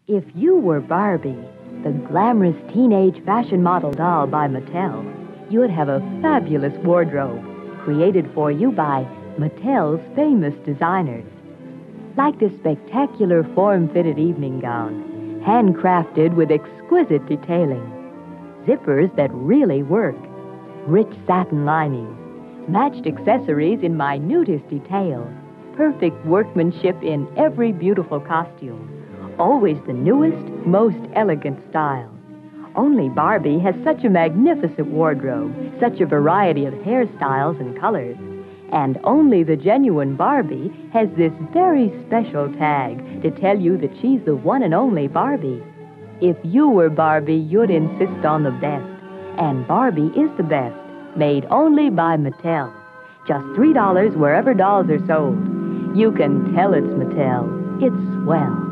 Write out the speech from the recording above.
If you were Barbie, the glamorous teenage fashion model doll by Mattel, you'd have a fabulous wardrobe created for you by Mattel's famous designers. Like this spectacular form-fitted evening gown, handcrafted with exquisite detailing. Zippers that really work, rich satin linings, matched accessories in minutest detail, perfect workmanship in every beautiful costume. Always the newest, most elegant style. Only Barbie has such a magnificent wardrobe, such a variety of hairstyles and colors. And only the genuine Barbie has this very special tag to tell you that she's the one and only Barbie. If you were Barbie, you'd insist on the best. And Barbie is the best, made only by Mattel. Just $3 wherever dolls are sold. You can tell it's Mattel. It's swell.